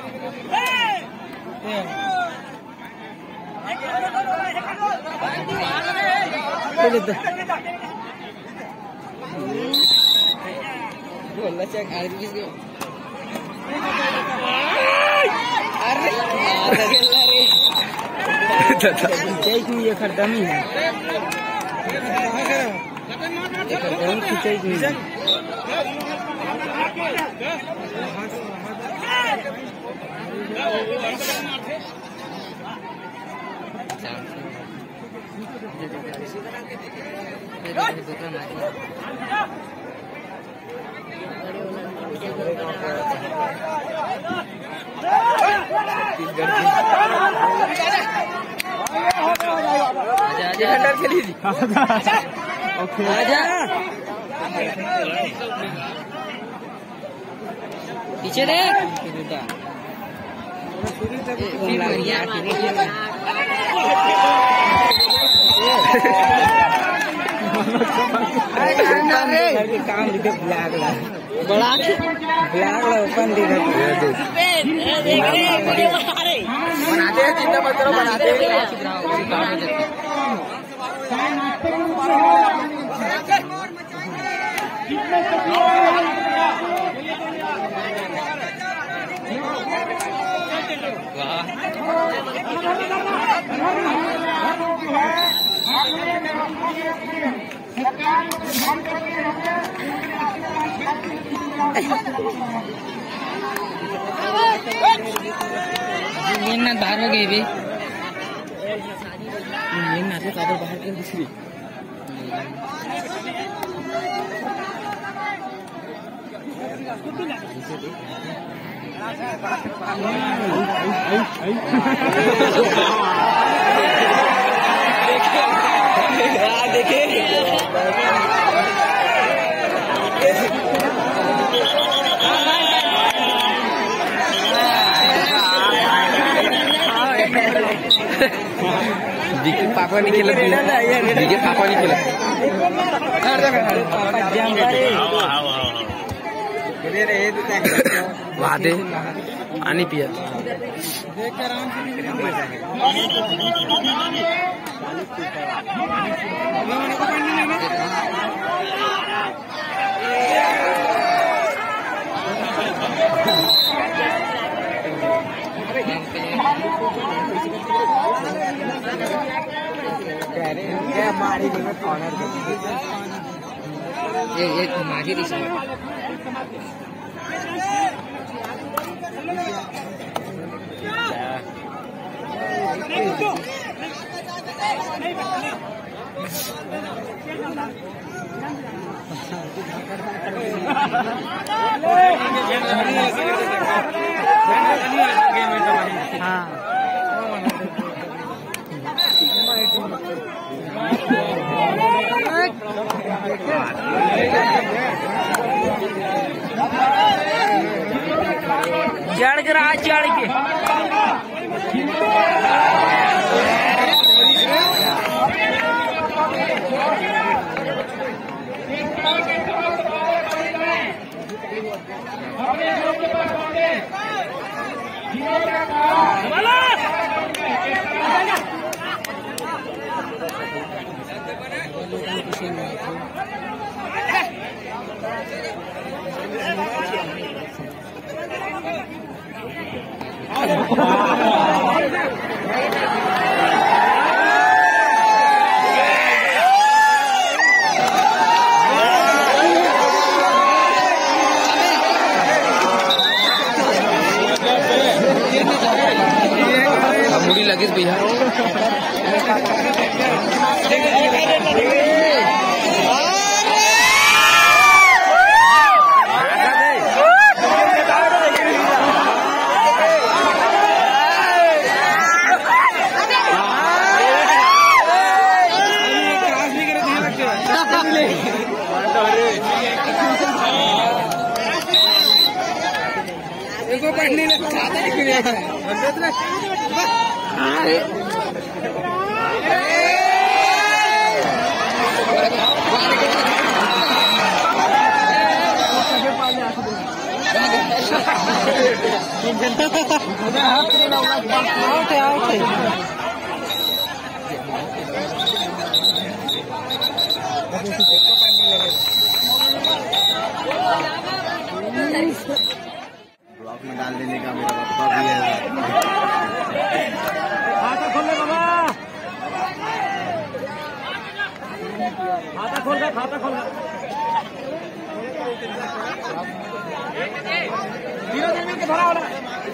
बोलना चेक ये खर्दमी है पीछे दे काम बड़ा ओपन बनाते हैं चिंता मत करो बनाते ना बाहर हो गई भी ना तो कादर बाहर कर दूसरी देखिए पापा नहीं खेला देखिए पापा नहीं खेला वादे आनी पिया क्या मारी ये मारी चढ़ के रहा चढ़ के मुड़ी लगी भैया ब्लॉक में डाल देने का मेरा पप्पा भी है। खाता खोल ले बाबा, खाता खोल ले, खाता खोल ले। धीरे धीरे के भरा वाला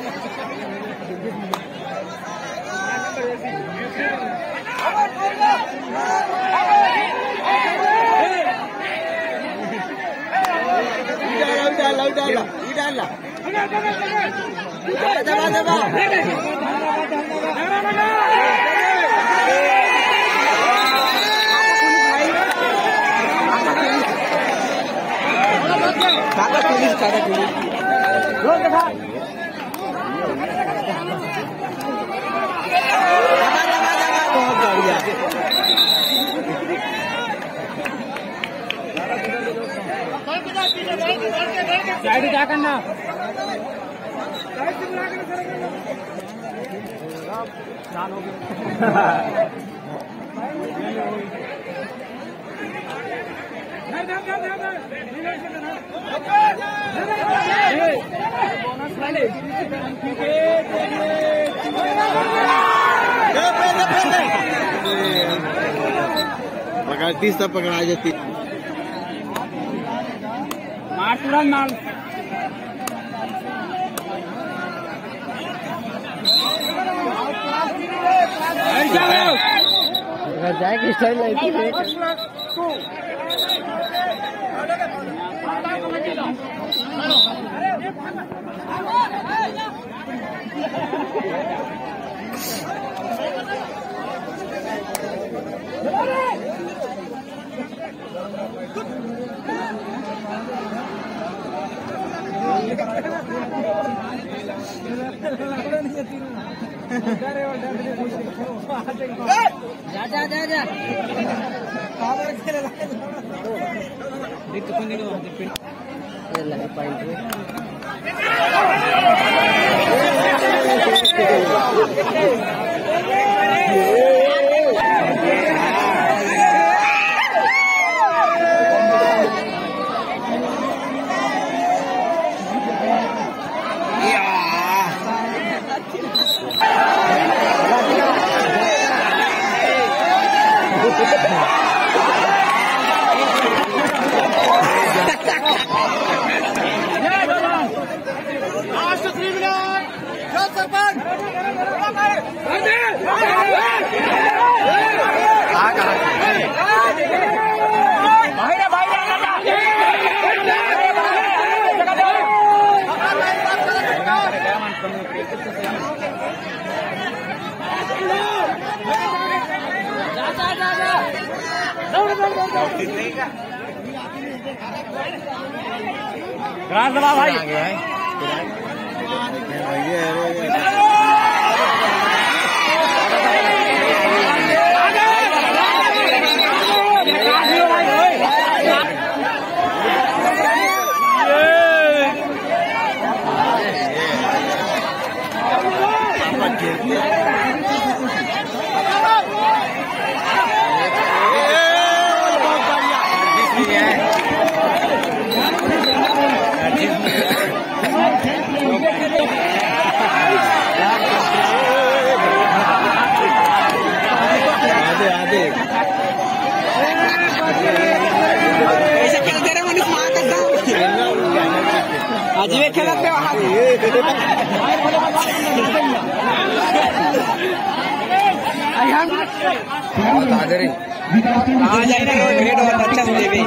साइड क्या करना चाल हो गया। पकड़ती सब पकड़ा जाती। मार तुरंत मार। जाएगी स्टाइल जा जा जा जा ग्रास दबा भाई। अजीब खेलते अच्छा से देवे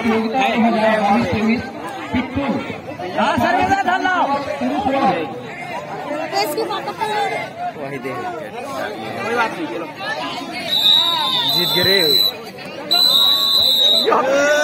वही दे कोई बात नहीं, चलो जीत गए।